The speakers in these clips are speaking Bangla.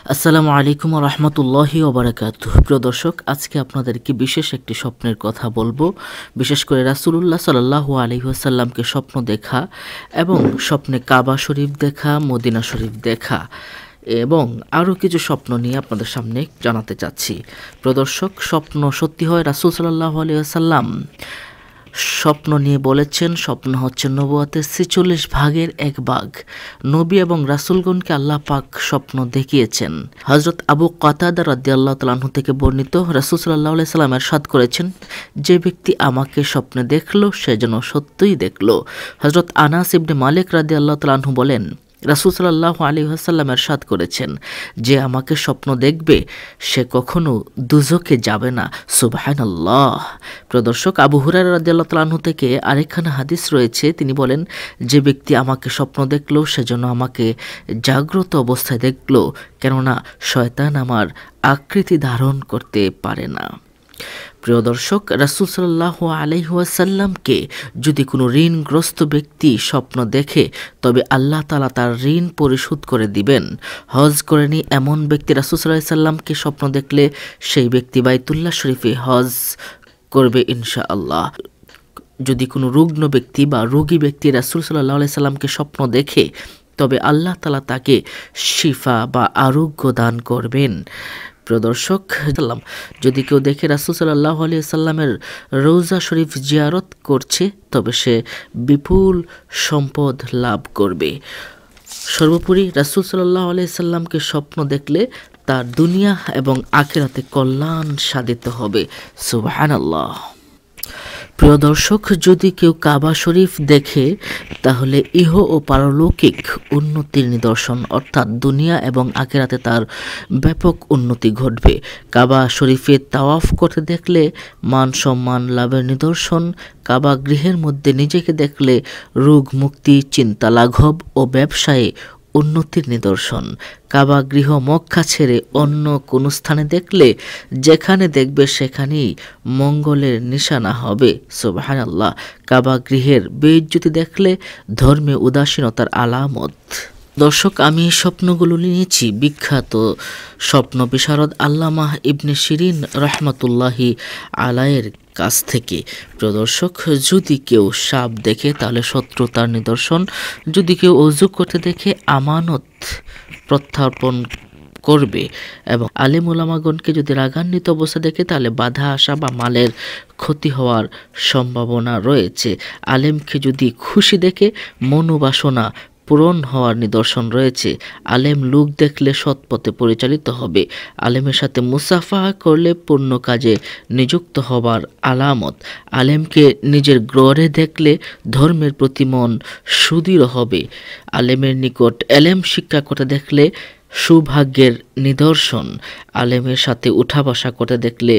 আসসালামু আলাইকুম ওয়া রাহমাতুল্লাহি ওয়া বারাকাতুহু। প্রিয় দর্শক, আজকে আপনাদেরকে বিশেষ একটি স্বপ্নের কথা বলবো। বিশেষ করে রাসূলুল্লাহ সাল্লাল্লাহু আলাইহি ওয়াসাল্লামকে স্বপ্ন দেখা এবং স্বপ্নে কাবা শরীফ দেখা, মদিনা শরীফ দেখা এবং আরও কিছু স্বপ্ন নিয়ে আপনাদের সামনে জানাতে চাচ্ছি। প্রিয় দর্শক, স্বপ্ন সত্যি হয় রাসূল সাল্লাল্লাহু আলাইহি ওয়াসাল্লাম স্বপ্ন নিয়ে বলেছেন, স্বপ্ন হচ্ছে নবুয়তের ৪৬ ভাগের এক ভাগ। নবী এবং রাসূলগণকে আল্লাহ পাক স্বপ্ন দেখিয়েছেন। হযরত আবু কাতাদা রাদিয়াল্লাহু তাআলা আনহু থেকে বর্ণিত, রাসূল সাল্লাল্লাহু আলাইহি সাল্লাম ইরশাদ করেছেন, যে ব্যক্তি আমাকে স্বপ্নে দেখল সে যেন সত্যই দেখল। হযরত আনাস ইবনে মালিক রাদিয়াল্লাহু তাআলা আনহু বলেন, রাসূল সাল্লাল্লাহু আলাইহি ওয়াসাল্লাম ইরশাদ করেছেন, যে আমাকে স্বপ্ন দেখবে সে কখনো দুজকে যাবে না। সুবহানাল্লাহ। প্রিয় দর্শক, আবু হুরায়রা রাদিয়াল্লাহু তাআলা আনহু থেকে আরেকখানা হাদিস রয়েছে, তিনি বলেন, যে ব্যক্তি আমাকে স্বপ্ন দেখলো সে যেন আমাকে জাগ্রত অবস্থায় দেখলো, কেননা শয়তান আমার আকৃতি ধারণ করতে পারে না। প্রিয় দর্শক, রাসূল সাল্লাল্লাহু আলাইহি ওয়াসাল্লামকে যদি কোনো ঋণগ্রস্ত ব্যক্তি স্বপ্ন দেখে তবে আল্লাহ তাআলা তার ঋণ পরিশোধ করে দিবেন। হজ করেনি এমন ব্যক্তি রাসূল সাল্লাল্লাহু আলাইহি ওয়াসাল্লামকে স্বপ্ন দেখলে সেই ব্যক্তি বাইতুল্লাহ শরীফে হজ করবে ইনশাআল্লাহ। যদি কোনো রুগ্ন ব্যক্তি বা রোগী ব্যক্তি রাসূল সাল্লাল্লাহু আলাইহি ওয়াসাল্লামকে স্বপ্ন দেখে তবে আল্লাহ তাআলা তাকে শিফা বা আরোগ্য দান করবেন। প্রিয় দর্শক, যদি কেউ দেখে রাসূল সাল্লাল্লাহু আলাইহি ওয়াসাল্লামের রওজা শরীফ জিয়ারত করছে তবে সে বিপুল সম্পদ লাভ করবে। সর্বোপরি রাসূল সাল্লাল্লাহু আলাইহি ওয়াসাল্লামকে স্বপ্ন দেখলে তার দুনিয়া এবং আখিরাতে কল্যাণ সাধিত হবে। সুবহানাল্লাহ। প্রিয় দর্শক, যদি কেউ কাবা শরীফ দেখে তাহলে ইহ ও পারলৌকিক উন্নতির নিদর্শন, অর্থাৎ দুনিয়া এবং আখিরাতে তার ব্যাপক উন্নতি ঘটবে। কাবা শরীফে তাওয়াফ করতে দেখলে মান সম্মান লাভের নিদর্শন। কাবা গৃহের মধ্যে নিজেকে দেখলে রোগ মুক্তি, চিন্তা লাঘব ও ব্যবসায়ে উন্নতির নিদর্শন। কাবা গৃহ মক্কা ছেড়ে অন্য কোন স্থানে দেখলে যেখানে দেখবে সেখানেই মঙ্গলের নিশানা হবে। সুবহানাল্লাহ। কাবা গৃহের বেইজ্জতি দেখলে ধর্মে উদাসীনতার আলামত। দর্শক, আমি স্বপ্নগুলো নিয়েছি বিখ্যাত স্বপ্ন বিশারদ আল্লামা ইবনে শিরিন রাহমাতুল্লাহি আলাইহির কাছ থেকে। প্রিয় দর্শক, যদি কেউ সাপ দেখে তাহলে শত্রুতার নিদর্শন। যদি কেউ ওযু করতে দেখে আমানত প্রত্যার্পণ করবে। এবং আলেম উলামাগণকে যদি রাগান্বিত অবস্থা দেখে তাহলে বাধা আসা বা মালের ক্ষতি হওয়ার সম্ভাবনা রয়েছে। আলেমকে যদি খুশি দেখে মনোবাসনা পূরণ হওয়ার নিদর্শন রয়েছে। আলেম লোক দেখলে সৎ পথে পরিচালিত হবে। আলেমের সাথে মুসাফাহা করলে পূর্ণ কাজে নিযুক্ত হবার আলামত। আলেমকে নিজের গ্রহে দেখলে ধর্মের প্রতি মন সুদৃঢ় হবে। আলেমের নিকট এলেম শিক্ষা করতে দেখলে সৌভাগ্যের নিদর্শন। আলেমের সাথে উঠা বসা করতে দেখলে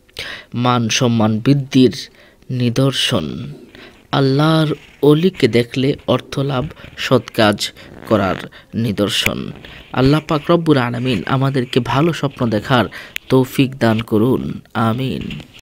মান সম্মান বৃদ্ধির নিদর্শন। আল্লাহর অলিকে দেখলে অর্থ লাভ, সৎ কাজ করার নিদর্শন। আল্লাহ পাক রব্বুল আলামিন আমাদেরকে ভালো স্বপ্ন দেখার তৌফিক দান করুন। আমিন।